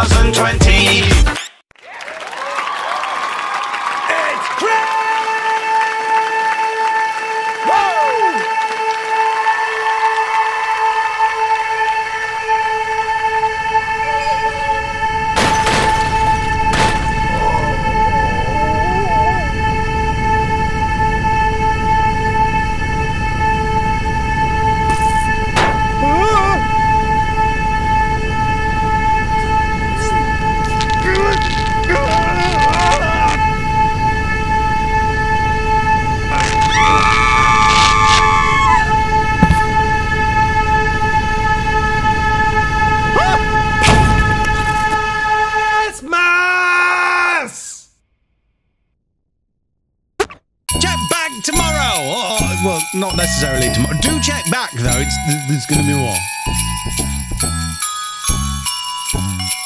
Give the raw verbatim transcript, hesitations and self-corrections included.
thousand twenty. It's Chris! Tomorrow! Oh, well, not necessarily tomorrow. Do check back, though. It's, there's going to be more.